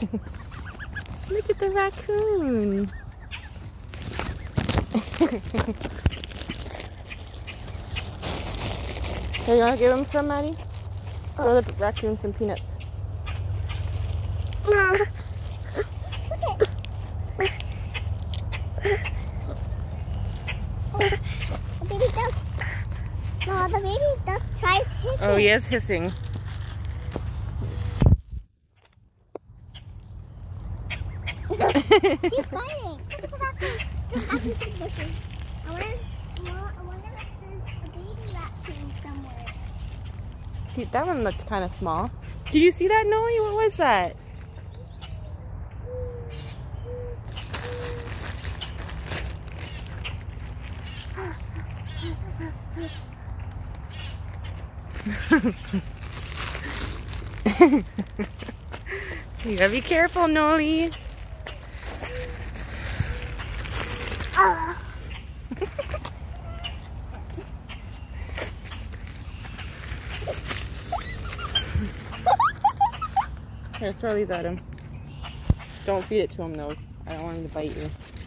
Look at the raccoon. Hey, you want to give him some, Maddie? Throw the raccoon some peanuts. Okay. The baby duck. No, the baby duck tries hissing. Oh, he is hissing. He's fighting. Look at the raccoon. The raccoon's hissing. I wonder if there's a baby raccoon somewhere. That one looked kind of small. Did you see that, Noli? What was that? You gotta be careful, Noli. Here, throw these at him. Don't feed it to him, though. I don't want him to bite you.